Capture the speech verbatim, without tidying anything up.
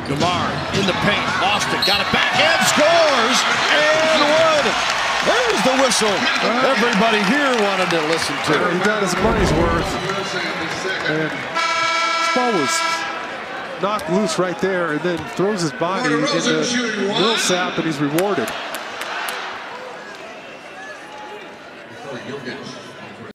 DeMar in the paint, lost it, got it back, and scores, and one. There's the whistle everybody here wanted to listen to. He got his money's worth. And this ball was knocked loose right there, and then throws his body into Millsap, and he's rewarded.